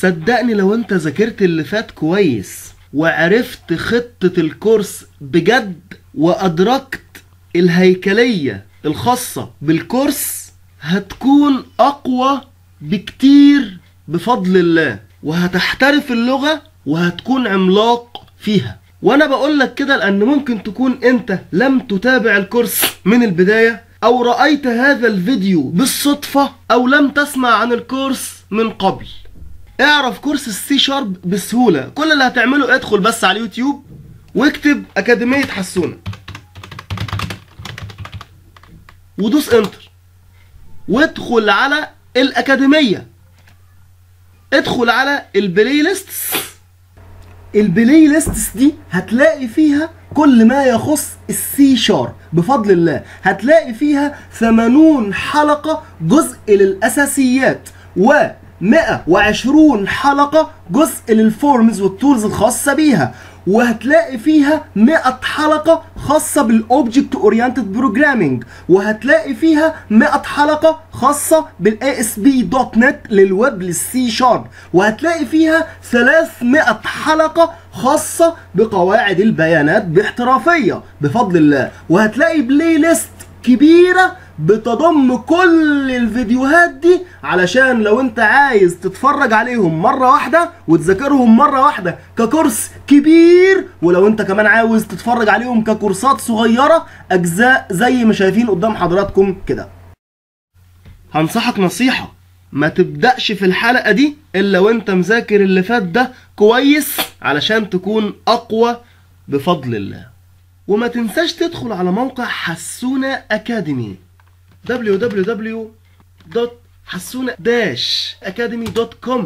صدقني لو انت ذاكرت اللي فات كويس وعرفت خطة الكورس بجد وأدركت الهيكلية الخاصة بالكورس، هتكون أقوى بكتير بفضل الله، وهتحترف اللغة وهتكون عملاق فيها. وانا بقولك كده لأن ممكن تكون انت لم تتابع الكورس من البداية، او رأيت هذا الفيديو بالصدفة، او لم تسمع عن الكورس من قبل. اعرف كورس السي شارب بسهولة. كل اللي هتعمله ادخل بس على اليوتيوب واكتب أكاديمية حسونة ودوس انتر، وادخل على الأكاديمية، ادخل على البلاي ليستس. البلاي ليستس دي هتلاقي فيها كل ما يخص السي شارب بفضل الله. هتلاقي فيها 80 حلقة جزء للأساسيات، و 120 حلقة جزء للفورمز والتولز الخاصة بيها، وهتلاقي فيها 100 حلقة خاصة بالاوبجكت اورينتد بروجرامينج، وهتلاقي فيها 100 حلقة خاصة بالASP.NET للويب للسي شارب، وهتلاقي فيها 300 حلقة خاصة بقواعد البيانات باحترافية بفضل الله، وهتلاقي بلاي ليست كبيرة بتضم كل الفيديوهات دي علشان لو انت عايز تتفرج عليهم مرة واحدة وتذاكرهم مرة واحدة ككورس كبير، ولو انت كمان عاوز تتفرج عليهم ككورسات صغيرة اجزاء زي ما شايفين قدام حضراتكم كده. هنصحك نصيحة، ما تبدأش في الحلقة دي الا وانت مذاكر اللي فات ده كويس علشان تكون اقوى بفضل الله. وما تنساش تدخل على موقع حسونة أكاديمي www.hasuna-academy.com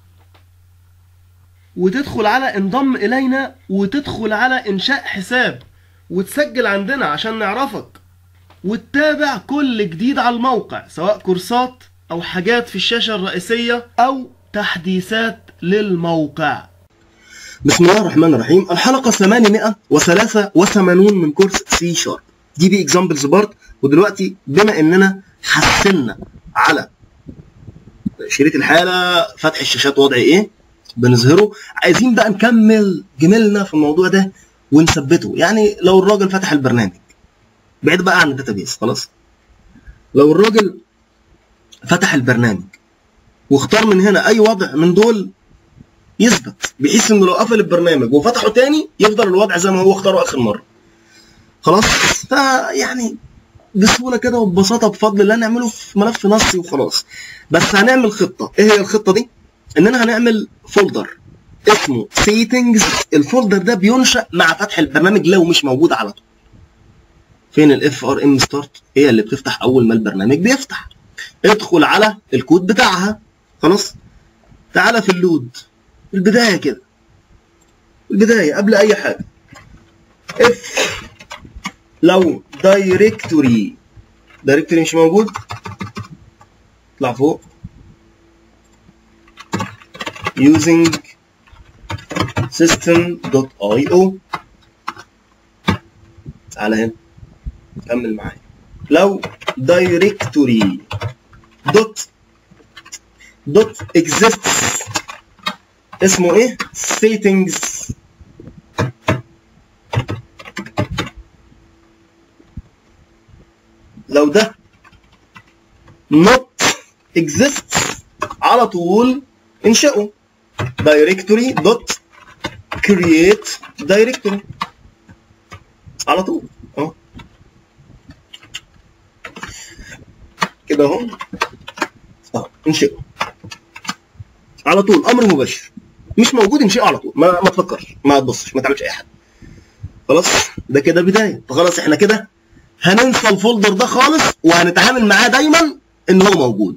وتدخل على انضم إلينا، وتدخل على إنشاء حساب وتسجل عندنا عشان نعرفك، وتتابع كل جديد على الموقع سواء كورسات أو حاجات في الشاشة الرئيسية أو تحديثات للموقع. بسم الله الرحمن الرحيم. الحلقة 883 من كورس سي شارب. دي بي اكزامبلز بارت. ودلوقتي بما اننا حسنا على شريط الحالة، فتح الشاشات وضع ايه بنظهره، عايزين بقى نكمل جميلنا في الموضوع ده ونثبته. يعني لو الراجل فتح البرنامج بعيد بقى عن الداتابيس خلاص، لو الراجل فتح البرنامج واختار من هنا اي وضع من دول يثبت، بحيث انه لو قفل البرنامج وفتحه تاني يفضل الوضع زي ما هو اختاره اخر مره. خلاص، فيعني بسهوله كده وببساطه بفضل الله نعمله في ملف نصي وخلاص. بس هنعمل خطه. ايه هي الخطه دي؟ اننا هنعمل فولدر اسمه سيتنجز. الفولدر ده بينشأ مع فتح البرنامج لو مش موجود على طول. فين الاف ار ام ستارت؟ هي اللي بتفتح اول ما البرنامج بيفتح. ادخل على الكود بتاعها. خلاص، تعالى في اللود البداية كده، البداية قبل أي حاجة. اف لو دايركتوري مش موجود اطلع فوق using system.io. تعالى هنا كمل معايا. لو دايركتوري دوت exists اسمه ايه؟ settings. لو ده not exists على طول انشئه directory dot create directory على طول اهو كده اهو انشئه على طول، امر مباشر. مش موجود انشئه على طول، ما تفكرش، ما تبصش، ما تعملش اي حاجه. خلاص، ده كده بدايه. فخلاص احنا كده هننسى الفولدر ده خالص وهنتعامل معاه دايما ان هو موجود.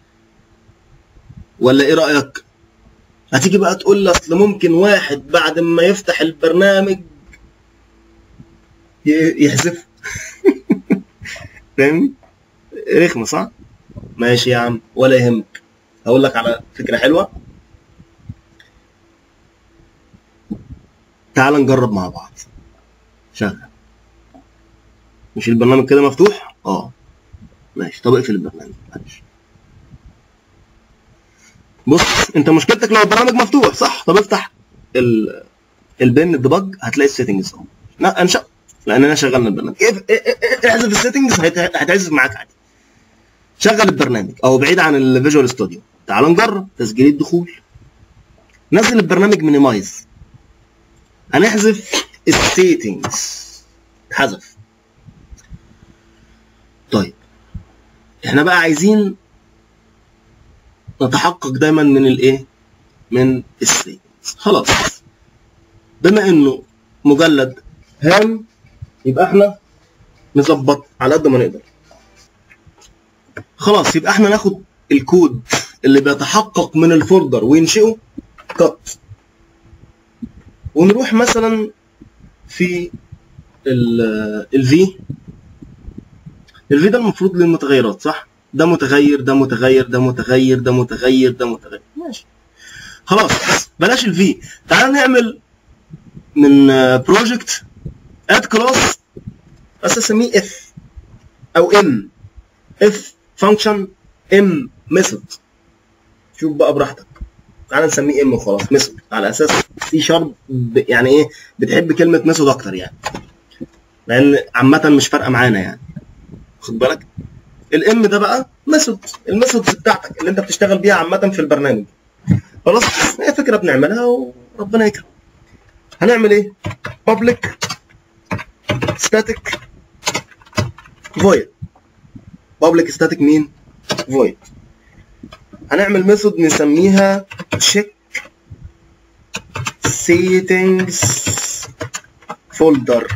ولا ايه رايك؟ هتيجي بقى تقول لي اصل ممكن واحد بعد ما يفتح البرنامج يحذفه. فاهمني؟ رخمه صح؟ ماشي يا عم ولا يهمك. هقول لك على فكره حلوه. تعال نجرب مع بعض. شغل. مش البرنامج كده مفتوح؟ اه ماشي. طب اقفل البرنامج معلش. بص انت مشكلتك لو البرنامج مفتوح صح؟ طب افتح البن الديباج هتلاقي السيتنجز اهو. لا انشأ لاننا شغلنا البرنامج. احذف السيتنجز هتعزف معاك عادي. شغل البرنامج او بعيد عن الفيجوال ستوديو. تعال نجرب تسجيل الدخول. نزل البرنامج مينيمايز. هنحذف السيتنجز. اتحذف. طيب احنا بقى عايزين نتحقق دايما من الايه؟ من السيتنجز. خلاص بما انه مجلد هام يبقى احنا نظبط على قد ما نقدر. خلاص يبقى احنا ناخد الكود اللي بيتحقق من الفولدر وينشئه كات، ونروح مثلا في الفي ده المفروض للمتغيرات صح؟ ده متغير ده متغير ده متغير ده متغير ده متغير ماشي. خلاص بلاش الفي، تعال نعمل من بروجكت اد كلاس بس اسميه اف او ام. اف فانكشن، ام ميثود. شوف بقى براحتك. تعال نسميه ام وخلاص ميثود، على اساس سي شارب يعني ايه بتحب كلمه ميثود اكتر يعني، لان عامه مش فارقه معانا يعني. خد بالك الام ده بقى ميثود، الميثودز بتاعتك اللي انت بتشتغل بيها عامه في البرنامج. خلاص هي فكره بنعملها وربنا يكرم. هنعمل ايه؟ public static void. public static مين؟ void. هنعمل ميثود نسميها check settings folder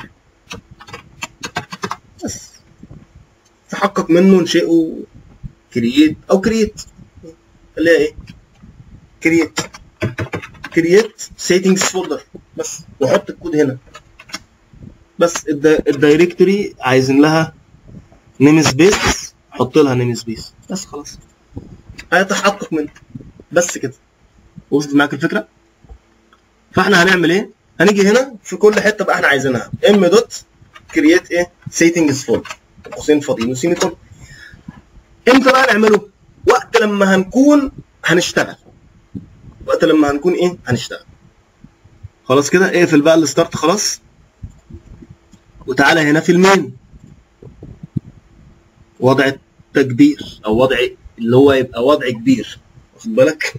بس تحقق منه نشئه create او create اللي هي ايه؟ create settings folder بس، نحط الكود هنا بس. الدايركتوري عايزين لها نيم سبيس، حط لها نيم سبيس بس خلاص هيتحقق منه بس كده. وصلت معاك الفكره؟ فاحنا هنعمل ايه؟ هنيجي هنا في كل حته بقى احنا عايزينها ام دوت كرييت ايه؟ سيتنجز فولدر قوسين فاضيين وسيمي كولن. امتى بقى نعمله؟ وقت لما هنكون هنشتغل. وقت لما هنكون ايه؟ هنشتغل. خلاص كده اقفل بقى الستارت خلاص، وتعالى هنا في المين وضع التكبير او وضع اللي هو يبقى وضع كبير. واخد بالك؟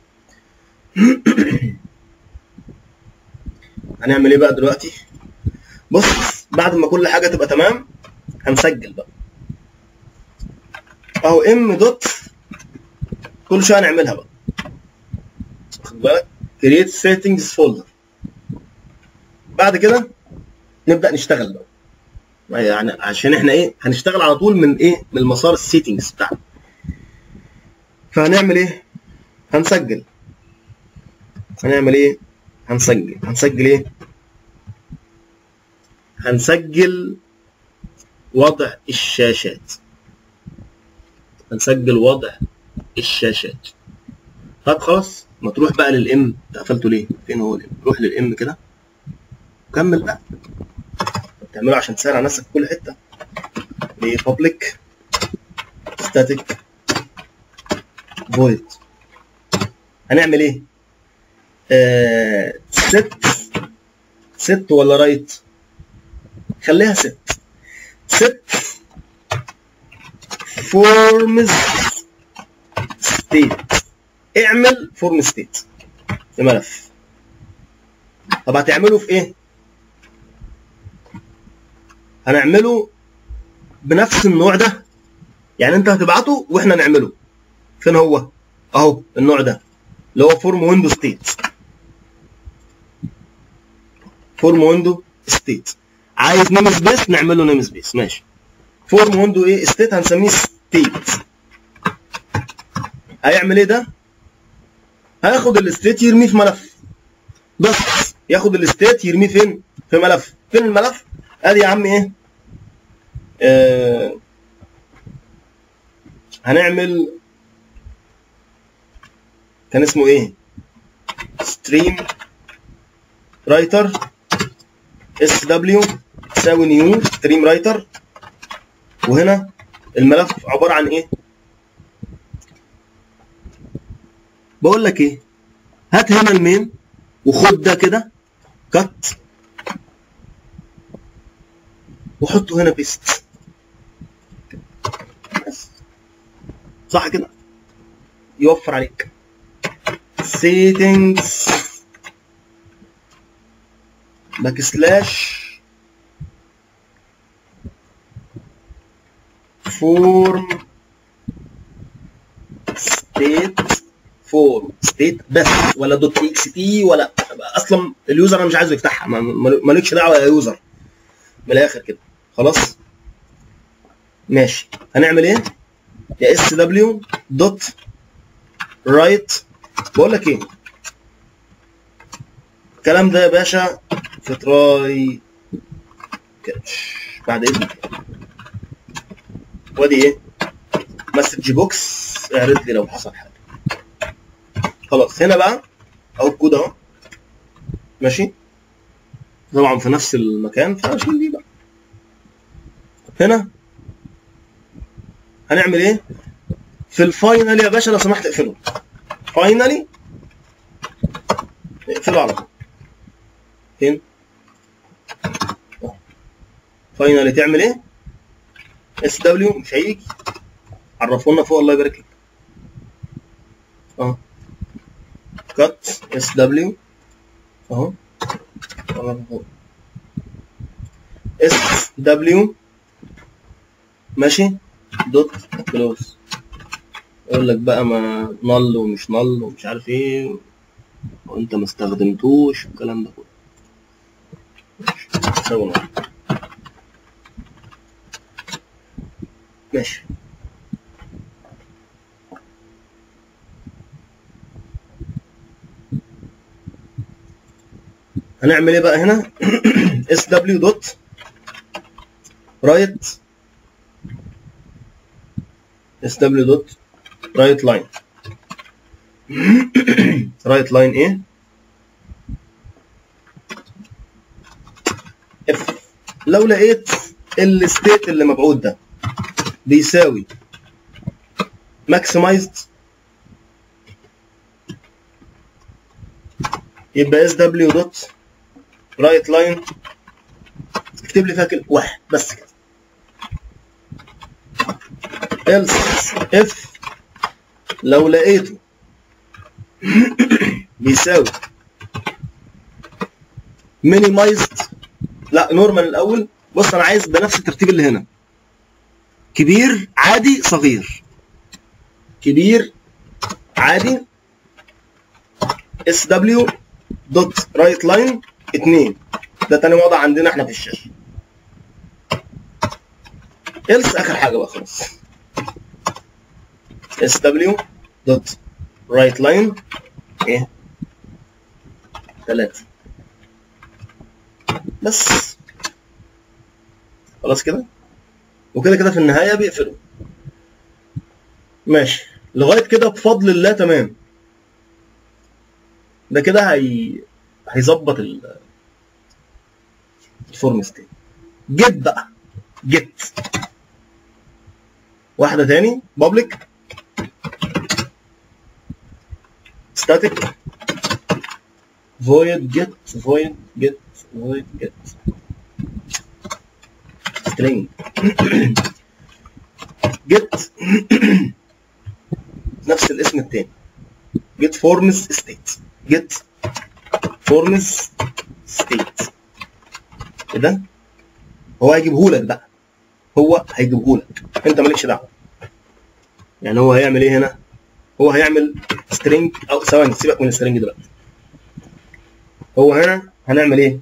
هنعمل ايه بقى دلوقتي؟ بص بعد ما كل حاجه تبقى تمام هنسجل بقى اهو ام دوت كل شويه هنعملها بقى. واخد بالك؟ كرييت سيتنجز فولدر. بعد كده نبدا نشتغل بقى يعني عشان احنا ايه هنشتغل على طول من ايه؟ من المسار السيتنجز بتاعنا. فهنعمل ايه؟ هنسجل. هنعمل ايه؟ هنسجل ايه؟ هنسجل وضع الشاشات. هنسجل وضع الشاشات. طب خلاص ما تروح بقى للام. قفلته ليه؟ فين هو الام؟ روح للام كده وكمل بقى. بتعمله عشان تسهل على نفسك في كل حته. ليه public static void. هنعمل ايه؟ set ولا رايت؟ خليها set forms state. اعمل form state الملف. طب هتعمله في ايه؟ هنعمله بنفس النوع ده، يعني انت هتبعته واحنا نعمله. فين هو؟ اهو النوع ده اللي هو فورم ويندو ستيت. فورم ويندو ستيت. عايز نيم سبيس نعمل له نيم سبيس ماشي. فورم ويندو ايه ستيت هنسميه ستيت. هيعمل ايه ده؟ هياخد الستيت يرميه في ملف بس. ياخد الستيت يرميه فين؟ في ملف. فين الملف؟ ادي يا عم ايه؟ هنعمل كان اسمه ايه؟ ستريم رايتر اس دبليو تساوي نيو ستريم رايتر. وهنا الملف عباره عن ايه؟ بقول لك ايه، هات هنا المين وخد ده كده كات وحطه هنا بيست، بس صح كده، يوفر عليك. settings باكسلاش فورم ستيت بس، ولا دوت اكس تي، ولا اصلا اليوزر انا مش عايزه يفتحها، مالكش دعوه يا يوزر من الاخر كده. خلاص ماشي. هنعمل ايه؟ يا اس دبليو دوت رايت. بقول لك ايه الكلام ده يا باشا في تراي كاتش بعد اذنك. وادي ايه؟ مسج بوكس اعرض لي لو حصل حاجه. خلاص هنا بقى اهو الكود اهو ماشي، طبعا في نفس المكان، فاشيل دي بقى. هنا هنعمل ايه؟ في الفاينل يا باشا لو سمحت اقفله، فاينلي اقفله على طول. فين؟ فاينلي تعمل ايه؟ اس دبليو مش هيجي، عرفونا فوق الله يبارك لك. اهو كات اس دبليو اهو اس دبليو ماشي دوت كلوز. يقول لك بقى ما نل ومش نل ومش عارف ايه وانت ما استخدمتوش والكلام ده كله. سوي ماشي. هنعمل ايه بقى هنا؟ اس دبليو دوت رايت اس دبليو دوت رايت لاين. رايت لاين ايه؟ اف. لو لقيت الستيت اللي مبعوث ده بيساوي ماكسمايزد يبقى اس دبليو دوت رايت لاين اكتب لي فيها كلمه واحد بس كده. else if لو لقيته بيساوي minimized، لا نورمال الاول. بص انا عايز بنفس الترتيب اللي هنا، كبير عادي صغير، كبير عادي اس دبليو دوت رايت لاين 2. ده تاني وضع عندنا احنا في الشاشه. else اخر حاجه بقى خلاص، اس دبليو دوت رايت لاين ايه 3 بس. خلاص كده، وكده كده في النهايه بيقفلوا. ماشي لغايه كده بفضل الله تمام. ده كده هيظبط الفورم ستيت. جيت بقى، جيت واحده تاني بابليك ستاتيك void get void get void get string get نفس الاسم التاني get forms state get forms state كده. هو هيجيبهولك بقى، هو هيجيبهولك انت مالكش دعوه. يعني هو هيعمل ايه هنا؟ هو هيعمل string او ثواني سيبك من السترنج دلوقتي. هو هنا هنعمل ايه؟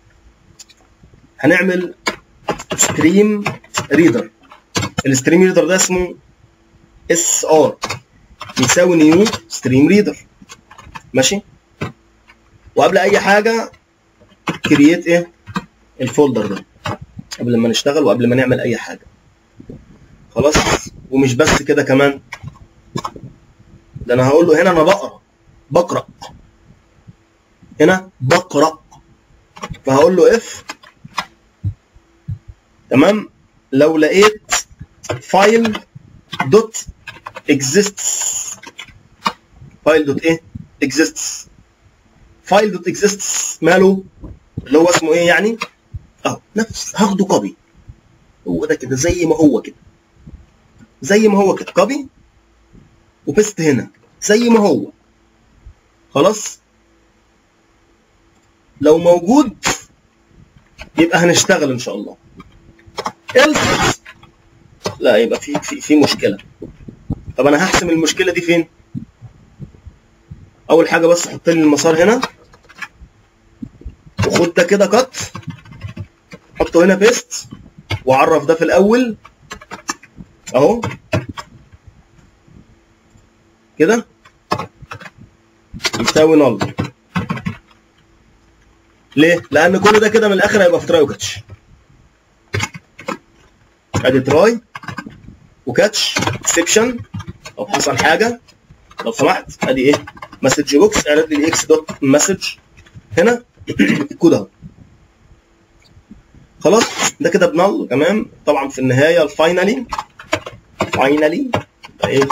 هنعمل ستريم ريدر. الستريم ريدر ده اسمه اس ار يساوي نيو ستريم ريدر ماشي. وقبل اي حاجه كرييت ايه؟ الفولدر ده قبل ما نشتغل وقبل ما نعمل اي حاجه. خلاص. ومش بس كده كمان، ده انا هقول له هنا انا بقرا هنا بقرا، فهقول له اف تمام لو لقيت فايل دوت exists فايل دوت ايه exists. فايل دوت exists ماله؟ اللي هو اسمه ايه يعني؟ اهو نفس هاخده كوبي، هو ده كده زي ما هو كده، زي ما هو كده كوبي وبيست هنا زي ما هو. خلاص لو موجود يبقى هنشتغل ان شاء الله. else لا يبقى في مشكله. طب انا هحسم المشكله دي فين؟ اول حاجه بس حط لي المسار هنا وخد ده كده كات، حطه هنا بيست وعرف ده في الاول اهو كده يساوي نل. ليه؟ لان كل ده كده من الاخر هيبقى في تراي وكاتش. ادي تراي وكاتش اكسبشن لو حصل حاجه لو سمحت. ادي ايه؟ مسج بوكس اعرض لي الاكس دوت مسج هنا الكود اهو. خلاص ده كده بنل. تمام. طبعا في النهايه الفاينلي ايه؟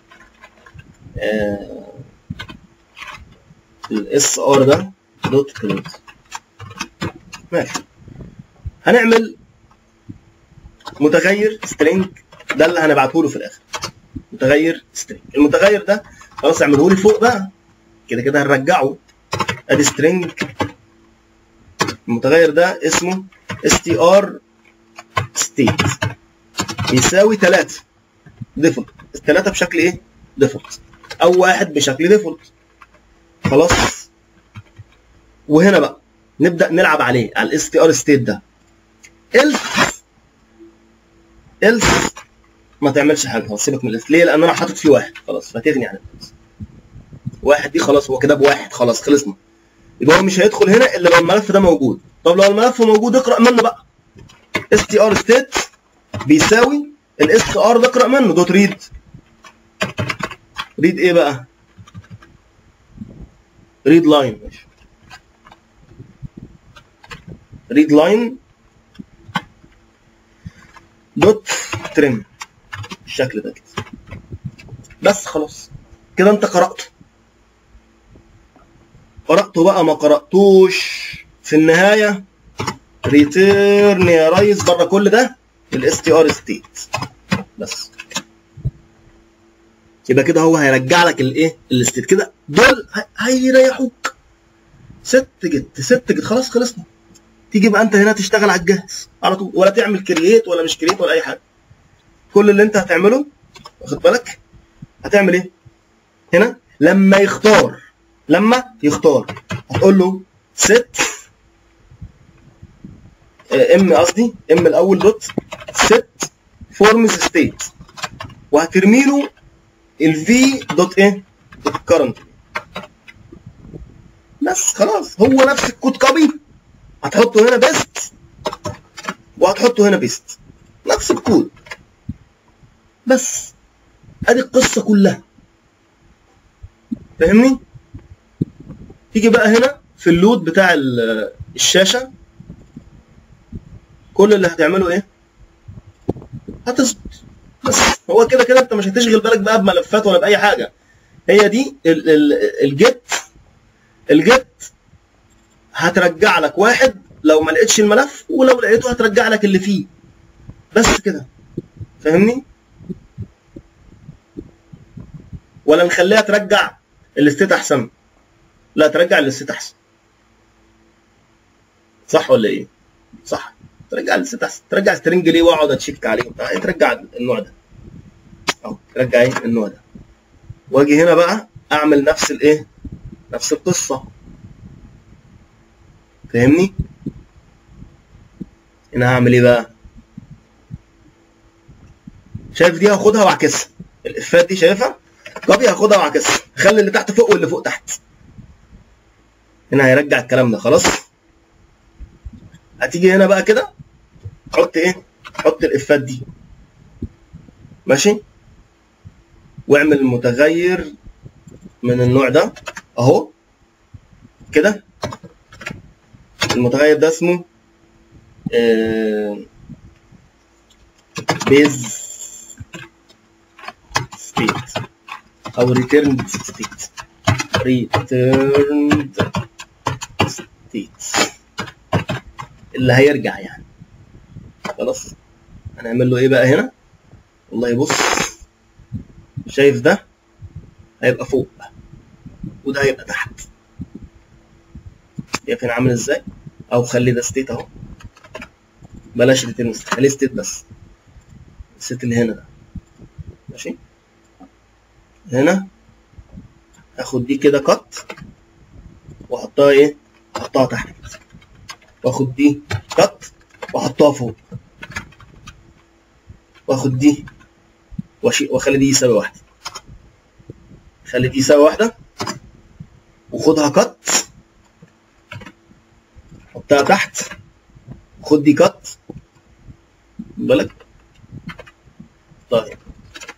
الاس ار ده دوت كلوز. ماشي. هنعمل متغير سترينج ده اللي هنبعته له في الاخر. متغير سترينج. المتغير ده خلاص اعمله لي فوق بقى كده كده هنرجعه. ادي سترينج. المتغير ده اسمه str state يساوي 3 ديفولت. الثلاثه بشكل ايه؟ ديفولت او واحد بشكل ديفولت. خلاص. وهنا بقى نبدا نلعب عليه على الاس تي ار ستيت ده. else ما تعملش حاجه. خلاص سيبك من الالف. ليه؟ لان انا حاطط فيه واحد. خلاص فاتتني يعني واحد دي. خلاص هو كده بواحد. خلاص خلصنا. يبقى هو مش هيدخل هنا الا لو الملف ده موجود. طب لو الملف موجود اقرا منه بقى. str state بيساوي الاس ار ده اقرا منه دوت ريد. ريد ايه بقى؟ ريد لاين. ماشي. ريد لاين دوت ترم بالشكل ده كده. بس خلاص كده انت قرأته بقى. ما قرأتوش في النهاية ريتيرن يا ريس بره كل ده الاس تي ار ستيت بس. يبقى كده هو هيرجع لك الايه؟ الستيت كده. دول هيريحوك. ست جت خلاص خلصنا. تيجي بقى انت هنا تشتغل على الجاهز على طول، ولا تعمل كرييت ولا مش كرييت ولا اي حاجه. كل اللي انت هتعمله واخد بالك هتعمل ايه؟ هنا لما يختار هتقول له set ام الاول دوت set forms state وهترمي له الفي دوت ايه؟ دوت current. بس خلاص هو نفس الكود كوبي هتحطه هنا بيست وهتحطه هنا بيست نفس الكود. بس ادي القصه كلها. فاهمني؟ تيجي بقى هنا في اللود بتاع الشاشه كل اللي هتعمله ايه؟ هتظبط. بس هو كده كده انت مش هتشغل بالك بقى بملفات ولا باي حاجه. هي دي الجيت هترجع لك واحد لو ما لقيتش الملف، ولو لقيته هترجع لك اللي فيه. بس كده. فاهمني؟ ولا نخليها ترجع الستيت احسن؟ لا ترجع الستيت احسن. صح ولا ايه؟ صح. ترجع الستيت احسن. ترجع سترنج ليه واقعد اتشيك عليه؟ ترجع النوع ده. اهو ترجع ايه؟ النوع ده. واجي هنا بقى اعمل نفس الايه؟ نفس القصه. فاهمني؟ هنا هعمل ايه بقى؟ شايف دي هاخدها واعكسها. الافات دي شايفها؟ كوبي هاخدها واعكسها. اخلي اللي تحت فوق واللي فوق تحت. هنا هيرجع الكلام ده. خلاص؟ هتيجي هنا بقى كده حط ايه؟ حط الافات دي. ماشي؟ واعمل متغير من النوع ده اهو كده. المتغير ده اسمه بيز ستيت او ريتيرن ستيت. returned state اللي هيرجع يعني. خلاص هنعمل له ايه بقى هنا؟ والله بص، شايف ده هيبقى فوق وده هيبقى تحت. شايف هنا عامل ازاي؟ او خلي ده ستيت اهو، بلاش ريتيرن ستيت، خليه ستيت بس، الستيت اللي هنا ده ماشي. هنا هاخد دي كده كات واحطها ايه؟ احطها تحت كده، واخد دي كات واحطها فوق، واخد دي واخلي دي يساوي واحده، خلي دي يساوي واحده وخدها كات حطها تحت، خد دي كات بالك. طيب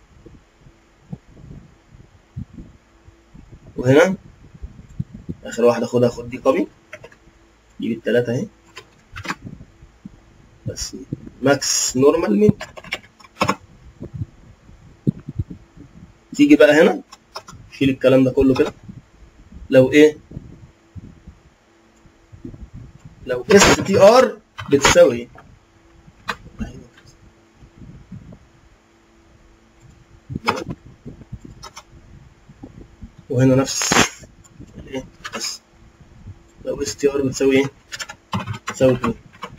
وهنا اخر واحده خدها، خد دي كوبي، جيب التلاته اهي بس، ماكس نورمال مين. تيجي بقى هنا شيل الكلام ده كله كده، لو ايه، لو اس تي ار بتساوي ايه، وهنا نفس الايه بس، لو اس تي ار بتساوي ايه، بتساوي 2.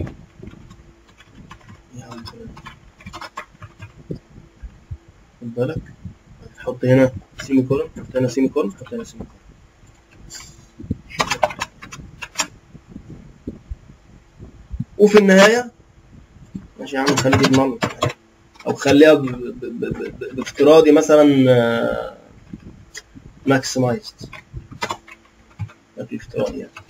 خد بالك هتحط هنا سيمي كولون، حط هنا سيمي كولون، حط هنا سيمي كولون. وفي النهايه ماشي يا عم، خلي دي بنال او خليها بافتراضي مثلا ماكسمايزد، ما في افتراضي يعني.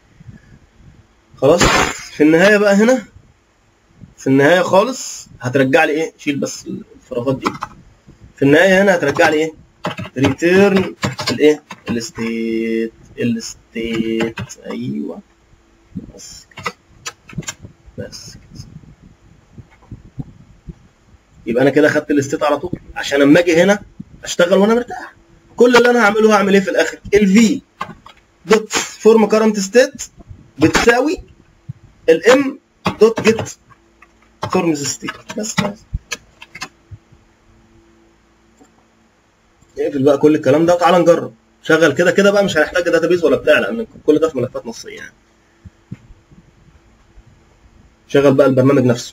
خلاص في النهايه بقى هنا، في النهايه خالص هترجع لي ايه، شيل بس الفراغات دي. في النهايه هنا هترجع لي ايه، ريتيرن الايه، الستيت، الستيت ايوه بس كده، بس كده. يبقى انا كده خدت الستيت على طول، عشان اما اجي هنا اشتغل وانا مرتاح. كل اللي انا هعمله هعمل ايه في الاخر، الفي دوت فورم كارنت ستيت بتساوي الام دوت جيت فورمز ستيت بس خلاص. نقفل بقى كل الكلام ده وتعالى نجرب. شغل كده كده بقى، مش هنحتاج داتابيز ولا بتاع، لان كل ده في ملفات نصيه يعني. شغل بقى البرنامج نفسه.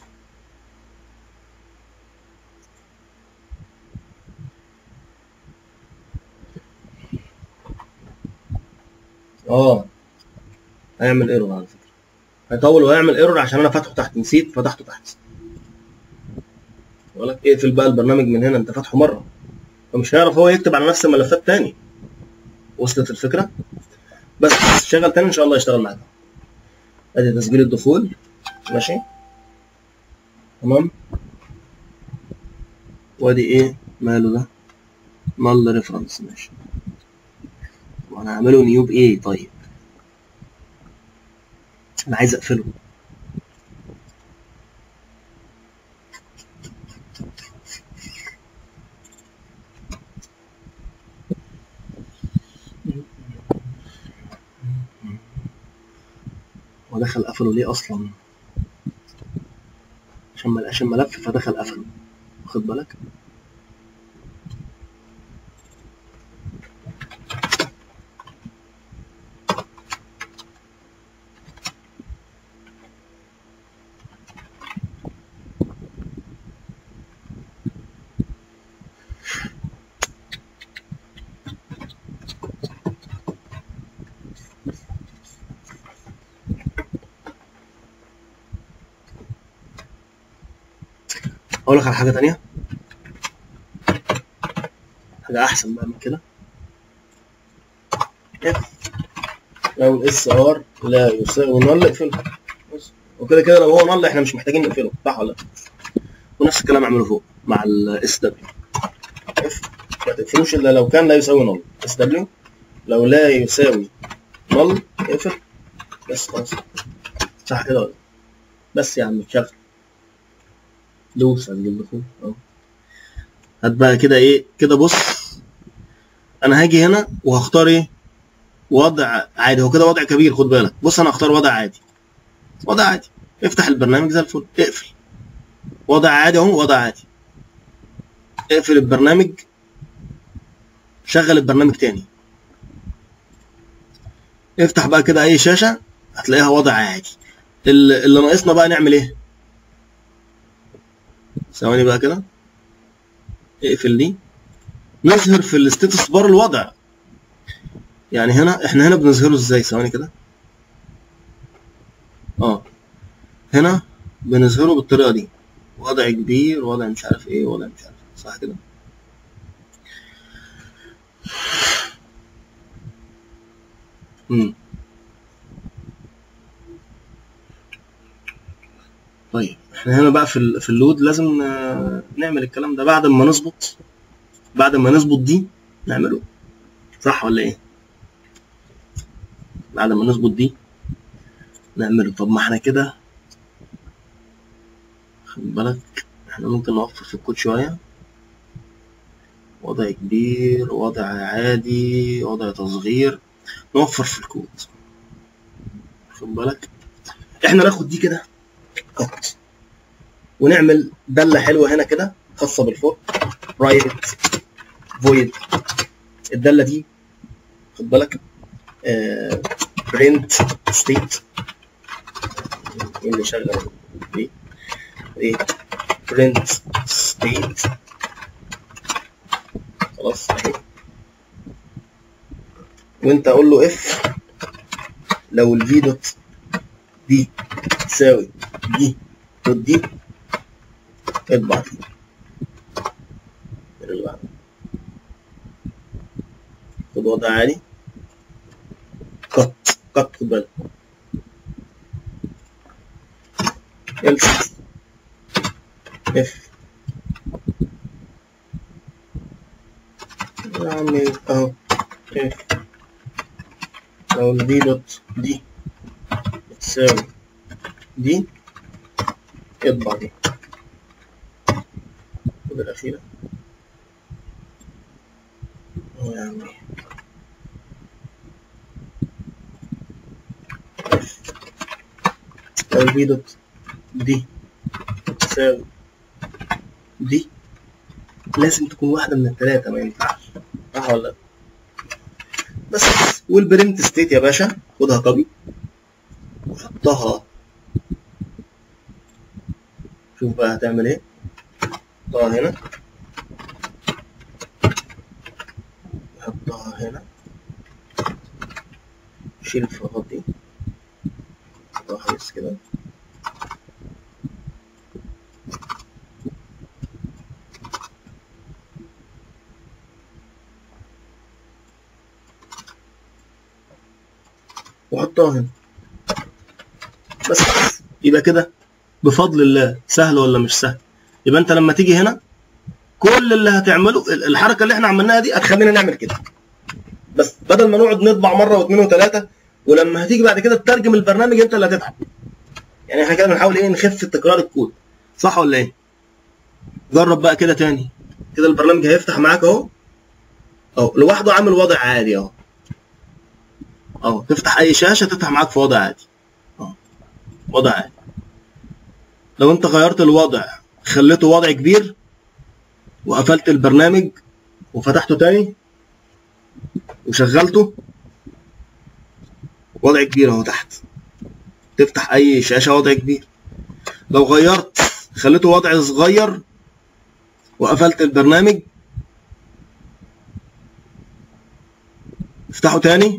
هيعمل ايرور على فكره، هيطول وهيعمل ايرور عشان انا فاتحه تحت، نسيت فتحته تحت. بقول لك اقفل بقى البرنامج من هنا، انت فاتحه مره فمش هيعرف هو يكتب على نفس الملفات تاني. وصلت الفكره؟ بس شغل تاني ان شاء الله يشتغل معاك. ادي تسجيل الدخول ماشي تمام. وادي ايه ماله ده، نال ريفرنس ماشي. وانا هعمله نيو بايه طيب، انا عايز اقفله. هو دخل قفله ليه اصلا؟ عشان ما لقاش الملف فدخل قفله، واخد بالك. اقول لك على حاجه تانية، حاجه احسن بقى من كده. لو الاس ار لا يساوي نل اقفله، وكده كده لو هو نل احنا مش محتاجين نقفله، صح ولا لا؟ ونفس الكلام اعمله فوق مع الاس دبليو، ما تقفلوش الا لو كان لا يساوي نل. اس دبليو لو لا يساوي نل اقفل بس خلاص، صح كده ولا؟ بس يا عم اتشغل، دوس على الدخول اهو. هات بقى كده ايه كده، بص انا هاجي هنا وهختار ايه، وضع عادي. هو كده وضع كبير، خد بالك. بص انا هختار وضع عادي. وضع عادي، افتح البرنامج زي الفل، اقفل. وضع عادي اهو، وضع عادي. اقفل البرنامج، شغل البرنامج تاني، افتح بقى كده اي شاشة هتلاقيها وضع عادي. اللي ناقصنا بقى نعمل ايه؟ ثواني بقى كده، اقفل دي. نظهر في الستاتس بار الوضع. يعني هنا احنا هنا بنظهره ازاي؟ ثواني كده. هنا بنظهره بالطريقة دي، وضع كبير، وضع مش عارف ايه، وضع مش عارف ايه، صح كده؟ طيب احنا هنا بقى في اللود لازم نعمل الكلام ده بعد ما نظبط. بعد ما نظبط دي نعمله، صح ولا ايه؟ بعد ما نظبط دي نعمله. طب ما احنا كده خد بالك، احنا ممكن نوفر في الكود شوية. وضع كبير، وضع عادي، وضع تصغير، نوفر في الكود. خد بالك، احنا ناخد دي كده كت، ونعمل دالة حلوة هنا كده خاصة بالفور رايت فويد. الدالة دي خد بالك برنت ستيت. اللي شغال دي ايه؟ برنت ستيت. خلاص اهي. وانت اقول له اف لو الفي دوت دي تساوي دي دوت دي، اطبع دي. خد وضع عالي، كت خد بالك. else اف نعمل اهو اف لو الدي دوت دي تساوي دي، اطبع دي. خد الأخيرة اهو يا عمي. لو البي دوت دي تساوي دي، لازم تكون واحدة من التلاتة، ما ينفعش، صح ولا لا؟ بس. والبرنت ستيت يا باشا خدها كوبي وحطها. شوف بقى هتعمل ايه. حطها هنا، حطها هنا، شيل الفراغات دي، حطها بس كده. وحطها هنا بس. يبقى كده بفضل الله. سهل ولا مش سهل؟ يبقى انت لما تيجي هنا كل اللي هتعمله الحركه اللي احنا عملناها دي هتخلينا نعمل كده بس، بدل ما نقعد نطبع مره واثنين وثلاثه، ولما هتيجي بعد كده تترجم البرنامج انت اللي هتتعب. يعني احنا كده بنحاول ايه؟ نخف تكرار الكود، صح ولا ايه؟ جرب بقى كده تاني كده. البرنامج هيفتح معاك اهو لوحده، عامل وضع عادي اهو. تفتح اي شاشه تفتح معاك في وضع عادي وضع عادي. لو انت غيرت الوضع خليته وضع كبير وقفلت البرنامج وفتحته تاني وشغلته، وضع كبير اهو تحت. تفتح اي شاشه وضع كبير. لو غيرت خليته وضع صغير وقفلت البرنامج، افتحه تاني،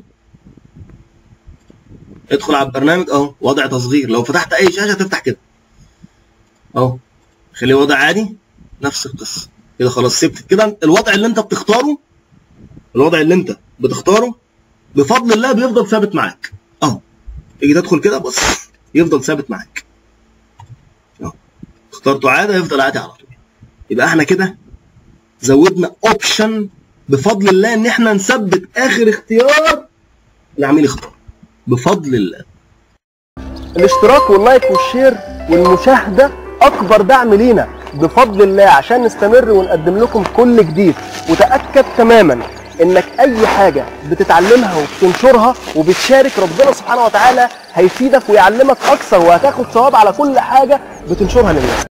ادخل على البرنامج اهو وضع تصغير. لو فتحت اي شاشه تفتح كده اهو، خليه وضع عادي، نفس القصه كده. خلاص سبت كده. الوضع اللي انت بتختاره، الوضع اللي انت بتختاره بفضل الله بيفضل ثابت معاك اهو. تيجي تدخل كده بص يفضل ثابت معاك اهو. اخترته عادي يفضل عادي على طول. يبقى احنا كده زودنا اوبشن بفضل الله ان احنا نثبت اخر اختيار العميل يختار بفضل الله. الاشتراك واللايك والشير والمشاهدة أكبر دعم لينا بفضل الله عشان نستمر ونقدم لكم كل جديد. وتأكد تماما انك اي حاجه بتتعلمها وبتنشرها وبتشارك، ربنا سبحانه وتعالى هيفيدك ويعلمك اكثر، وهتاخد ثواب على كل حاجه بتنشرها للناس.